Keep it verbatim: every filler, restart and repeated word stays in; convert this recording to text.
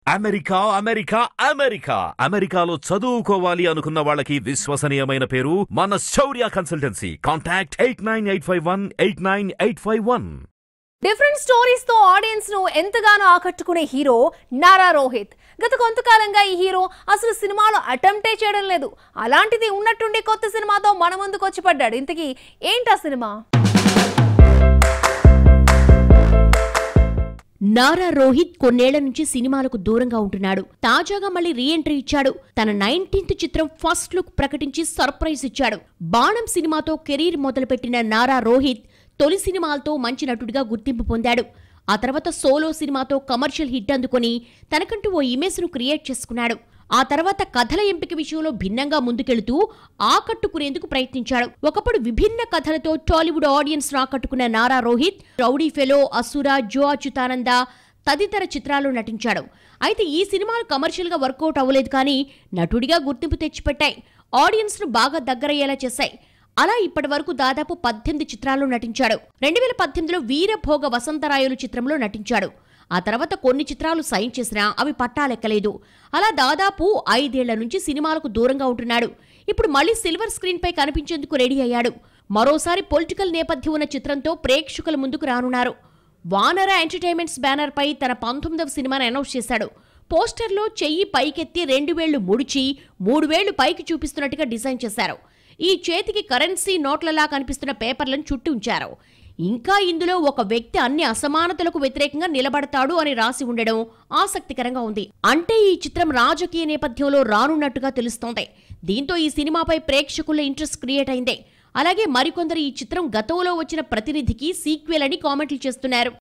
America America America అమెరికాలో చదువుకోవాలి అనుకున్న వాళ్ళకి విశ్వసనీయమైన పేరు మన Shaurya consultancy. Contact eight nine eight five one eight nine eight five one. Different stories తో ఆడియన్స్ ను ఎంతగానో ఆకట్టుకునే హీరో నారా రోహిత్. గత కొంతకాలంగా ఈ హీరో అసలు సినిమాలో అటెంప్టే చేయడం లేదు. అలాంటిది ఉన్నట్టుండి కొత్త సినిమాతో మన ముందుకు వచ్చి పడ్డాడు. ఇంతకీ ఏంటా సినిమా? నారా రోహిత్ కొన్నేళ్ల నుంచి సినిమాలకు దూరంగా ఉంటున్నాడు. తాజాగా మళ్లీ రీ ఎంట్రీ ఇచ్చాడు. తన నైన్టీన్త్ చిత్రం ఫస్ట్ లుక్ ప్రకటించి సర్ప్రైజ్ ఇచ్చాడు. బాణం సినిమాతో కెరీర్ మొదలుపెట్టిన నారా రోహిత్ తొలి సినిమాలతో మంచి నటుడిగా గుర్తింపు పొందాడు. ఆ తర్వాత సోలో సినిమాతో కమర్షియల్ హిట్ అందుకుని తనకంటూ ఓ ఇమేజ్ ను క్రియేట్ చేసుకున్నాడు. ఆ తర్వాత కథల ఎంపిక విషయంలో భిన్నంగా ముందుకెళుతూ ఆకట్టుకునేందుకు ప్రయత్నించాడు. ఒకప్పుడు విభిన్న కథలతో టాలీవుడ్ ఆడియన్స్ ఆకట్టుకున్న నారా రోహిత్ రౌడీ ఫెలో, అసుర, జో అచ్యుతానంద తదితర చిత్రాల్లో నటించాడు. అయితే ఈ సినిమాలు కమర్షియల్ గా వర్కౌట్ అవ్వలేదు, కానీ నటుడిగా గుర్తింపు తెచ్చిపెట్టాయి. ఆడియన్స్ ను బాగా దగ్గరయ్యేలా చేశాయి. అలా ఇప్పటి వరకు దాదాపు పద్దెనిమిది చిత్రాల్లో నటించాడు. రెండు వేల పద్దెనిమిదిలో వీరభోగ వసంతరాయులు చిత్రంలో నటించాడు. ఆ తర్వాత కొన్ని చిత్రాలు సైన్ చేసినా అవి పట్టాలెక్కలేదు. అలా దాదాపు ఐదేళ్ల నుంచి సినిమాలకు దూరంగా ఉంటున్నాడు. ఇప్పుడు మళ్లీ సిల్వర్ స్క్రీన్ పై కనిపించేందుకు రెడీ అయ్యాడు. మరోసారి పొలిటికల్ నేపథ్యం ఉన్న చిత్రంతో ప్రేక్షకుల ముందుకు రానున్నారు. వానర ఎంటర్టైన్మెంట్స్ బ్యానర్ పై తన పంతొమ్మిదవ సినిమాను అనౌన్స్ చేశాడు. పోస్టర్లో చెయ్యి పైకెత్తి రెండు వేళ్లు ముడిచి మూడు వేళ్లు పైకి చూపిస్తున్నట్టుగా డిజైన్ చేశారు. ఈ చేతికి కరెన్సీ నోట్లలా కనిపిస్తున్న పేపర్లను చుట్టి ఉంచారు. ఇంకా ఇందులో ఒక వ్యక్తి అన్ని అసమానతలకు వ్యతిరేకంగా నిలబడతాడు అని రాసి ఉండడం ఆసక్తికరంగా ఉంది. అంటే ఈ చిత్రం రాజకీయ నేపథ్యంలో రానున్నట్టుగా తెలుస్తోంది. దీంతో ఈ సినిమాపై ప్రేక్షకుల ఇంట్రెస్ట్ క్రియేట్ అయింది. అలాగే మరికొందరు ఈ చిత్రం గతంలో వచ్చిన ప్రతినిధికి సీక్వెల్ అని కామెంట్లు చేస్తున్నారు.